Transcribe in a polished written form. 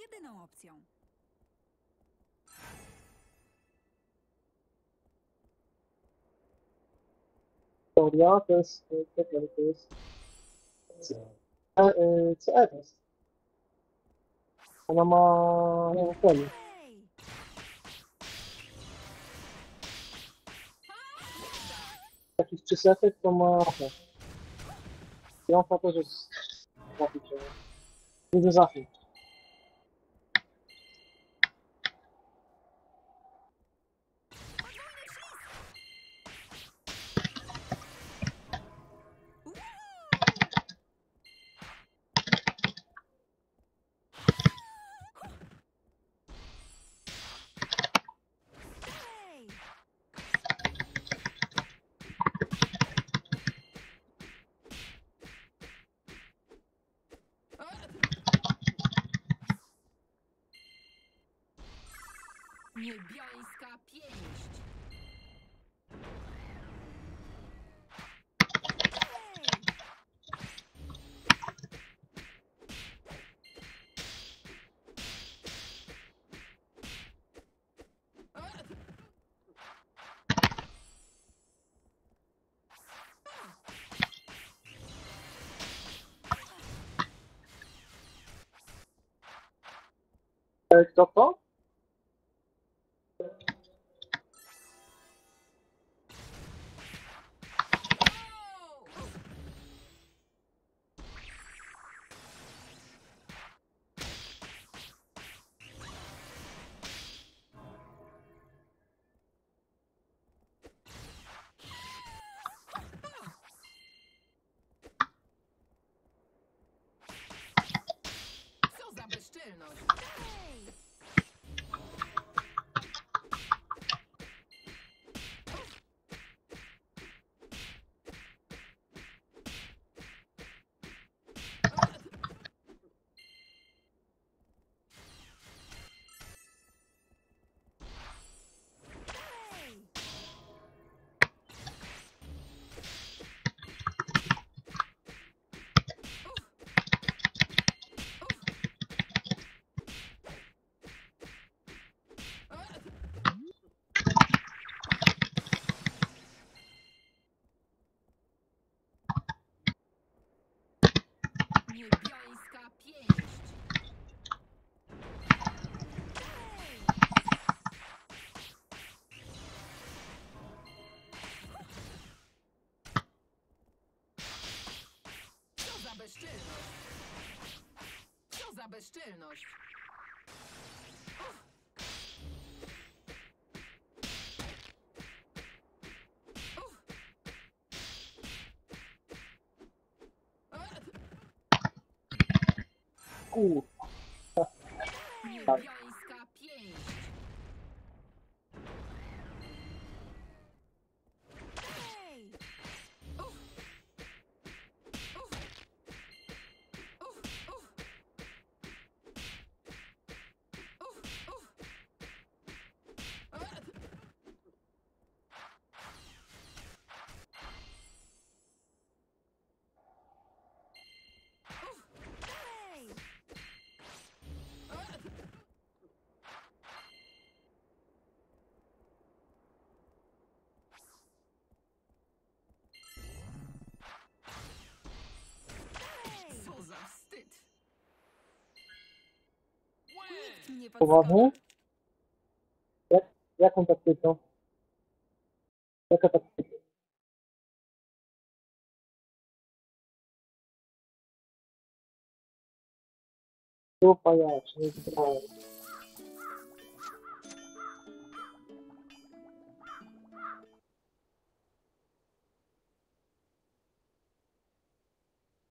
jedyną opcją. Teoria to jest, to jest CS. Ona ma, nie wiem, ten. Hej! Jakiś 300 to ma. Jąfa też jest zapicie. Widzę zafi. Hej! Niebiańska pięść. Hej! Kto to? Co za bezczelność. Hej! Hej! Niebiańska pięść. Hej! Co za bezczelność. Co za bezczelność. Kur. Niebiańska pięść. Hej! Hej! Hej! Co za wstyd. Nikt mnie Poważnie? podskora. Jaką taktyką? Jaka taktyka? Tu pajac, nie zbrałem.